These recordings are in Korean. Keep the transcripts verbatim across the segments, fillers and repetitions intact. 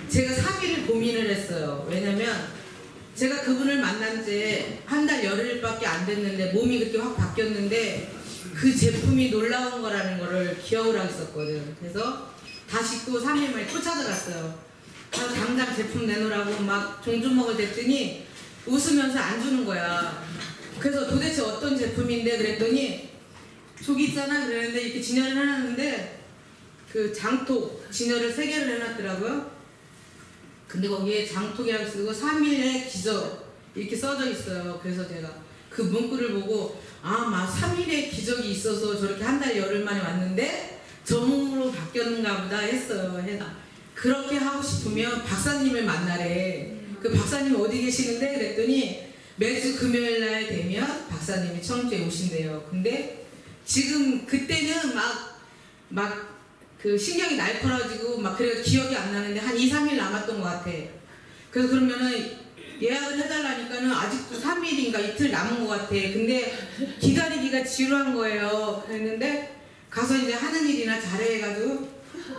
제가 삼 일을 고민을 했어요. 왜냐면 제가 그분을 만난 지 한 달 열흘밖에 안 됐는데 몸이 그렇게 확 바뀌었는데 그 제품이 놀라운 거라는 거를 기억을 하고 있었거든. 그래서 다시 또 삼 일 만에 또 찾아갔어요. 그래서 당장 제품 내놓으라고 막 종주먹을 댔더니 웃으면서 안 주는 거야. 그래서 도대체 어떤 제품인데 그랬더니 저기 있잖아 그랬는데 이렇게 진열을 해놨는데 그 장톡 진열을 세 개를 해놨더라고요. 근데 거기에 장톡이라고 쓰고 삼 일의 기적 이렇게 써져 있어요. 그래서 제가 그 문구를 보고 아, 막 삼 일의 기적이 있어서 저렇게 한 달 열흘 만에 왔는데 저 몸으로 바뀌었는가 보다 했어요. 그렇게 하고 싶으면 박사님을 만나래. 그 박사님 어디 계시는데? 그랬더니 매주 금요일 날 되면 박사님이 청주에 오신대요. 근데 지금 그때는 막 막 그 신경이 날카로워지고 막 그래서 기억이 안 나는데 한 이, 삼 일 남았던 것 같아. 그래서 그러면은 예약을 해달라니까는 아직도 삼 일인가 이틀 남은 것 같아. 근데 기다리기가 지루한 거예요. 그랬는데 가서 이제 하는 일이나 잘해가지고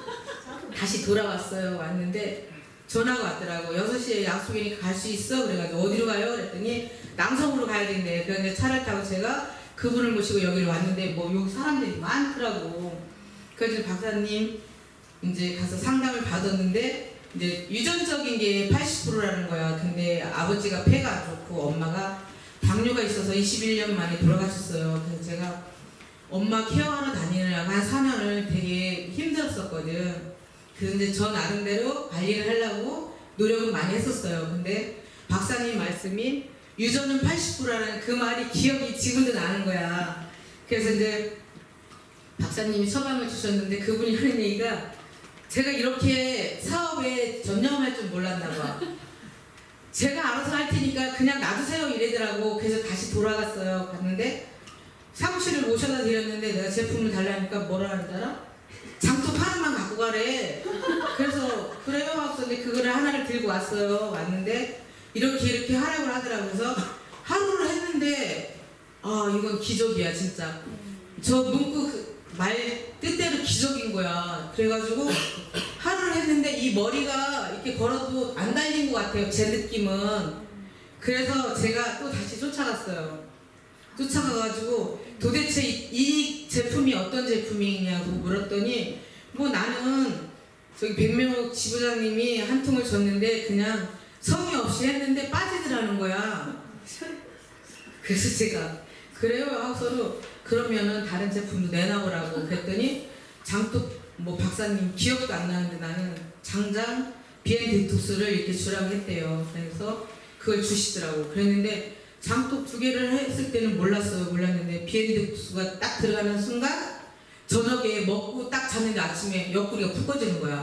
다시 돌아왔어요. 왔는데 전화가 왔더라고. 여섯 시에 약속이니까 갈 수 있어? 그래가지고 어디로 가요? 그랬더니 남성으로 가야 된대. 그래서 차를 타고 제가 그분을 모시고 여기를 왔는데 뭐 여기 사람들이 많더라고. 그래서 박사님 이제 가서 상담을 받았는데 이제 유전적인 게 팔십 퍼센트라는 거야. 근데 아버지가 폐가 안 좋고 엄마가 당뇨가 있어서 이십일 년 만에 돌아가셨어요. 그래서 제가 엄마 케어하러 다니느라고 한 사 년을 되게 힘들었었거든. 그래서 이제 저 나름대로 관리를 하려고 노력은 많이 했었어요. 근데 박사님 말씀이 유전은 팔십 퍼센트라는 그 말이 기억이 지금도 나는 거야. 그래서 이제 박사님이 처방을 주셨는데 그분이 하는 얘기가 제가 이렇게 사업에 전념할 줄 몰랐나 봐. 제가 알아서 할 테니까 그냥 놔두세요 이래더라고. 그래서 다시 돌아갔어요. 갔는데 사무실을 모셔다 드렸는데 내가 제품을 달라니까 뭐라 하는 줄 알아? 장독 하나만 갖고 가래. 그래서 그래요 하고 근데 그거를 하나를 들고 왔어요. 왔는데 이렇게 이렇게 하라고 하더라고요. 그래서 하루를 했는데 아 이건 기적이야 진짜. 저 문구 그 말 뜻대로 기적인 거야. 그래가지고 하루를 했는데 이 머리가 이렇게 걸어도 안 달린 것 같아요. 제 느낌은. 그래서 제가 또 다시 쫓아갔어요. 쫓아가가지고 도대체 이, 이 제품이 어떤 제품이냐고 물었더니 뭐 나는 저기 백명옥 지부장님이 한 통을 줬는데 그냥 성의 없이 했는데 빠지더라는 거야. 그래서 제가 그래요 하고서도 그러면은 다른 제품도 내놔보라고 그랬더니 장독 뭐 박사님 기억도 안 나는데 나는 장장 비엔디톡스를 이렇게 주라고 했대요. 그래서 그걸 주시더라고. 그랬는데 장독 두 개를 했을 때는 몰랐어요. 몰랐는데 비엔디톡스가 딱 들어가는 순간 저녁에 먹고 딱 잤는데 아침에 옆구리가 푹 꺼지는 거야.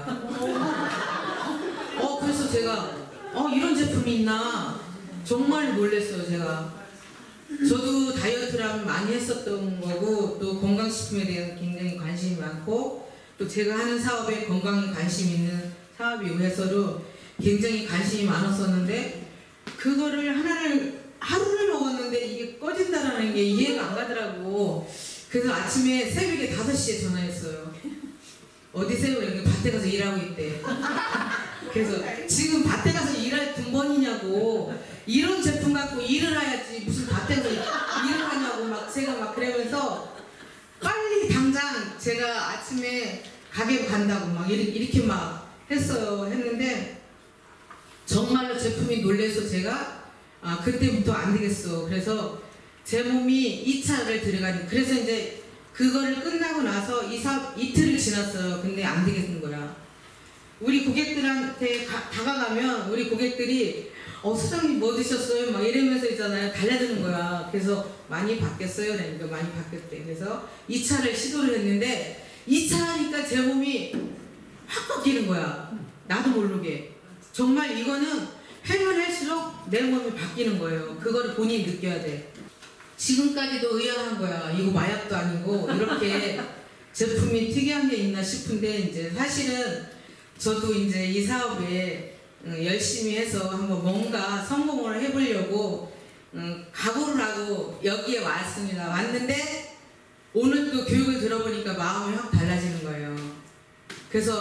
어 그래서 제가 어 이런 제품이 있나 정말 놀랐어요. 제가. 저도 다이어트를 많이 했었던 거고 또 건강식품에 대한 굉장히 관심이 많고 또 제가 하는 사업에 건강에 관심 있는 사업이고 해서도 굉장히 관심이 많았었는데 그거를 하나를 하루를 먹었는데 이게 꺼진다라는 게 이해가 안 가더라고. 그래서 아침에 새벽에 다섯 시에 전화했어요. 어디세요? 이렇게 밭에 가서 일하고 있대. 그래서 지금 밭에 가서 일할 군번이냐고. 이런 제품 갖고 일을 해야지 무슨 밭에 가서 일을 하냐고 막 제가 막 그러면서 빨리 당장 제가 아침에 가게 간다고 막 이렇게, 이렇게 막 했어요. 했는데 정말로 제품이 놀래서 제가 아 그때부터 안 되겠어. 그래서 제 몸이 이 차를 들어가니 그래서 이제 그거를 끝나고 나서 이 사업 이틀을 지났어요. 근데 안 되겠는 거야. 우리 고객들한테 가, 다가가면 우리 고객들이 어 사장님 뭐 드셨어요? 막 이러면서 있잖아요. 달라드는 거야. 그래서 많이 바뀌었어요. 그러니까 많이 바뀌었대. 그래서 이 차를 시도를 했는데 이 차 하니까 제 몸이 확 바뀌는 거야. 나도 모르게. 정말 이거는 하면 할수록 내 몸이 바뀌는 거예요. 그거를 본인이 느껴야 돼. 지금까지도 의아한 거야. 이거 마약도 아니고 이렇게 제품이 특이한 게 있나 싶은데 이제 사실은 저도 이제 이 사업에 열심히 해서 한번 뭔가 성공을 해보려고 각오를 하고 여기에 왔습니다. 왔는데 오늘 또 교육을 들어보니까 마음이 확 달라지는 거예요. 그래서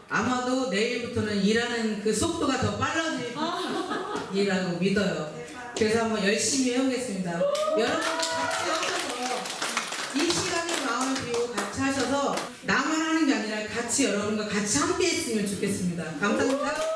아마도 내일부터는 일하는 그 속도가 더 빨라지리라고 믿어요. 그래서 한번 열심히 해보겠습니다. 여러분 같이 하셔서 이 시간에 마음을 비우고 같이 하셔서 나만 하는 게 아니라 같이 여러분과 같이 함께 했으면 좋겠습니다. 감사합니다.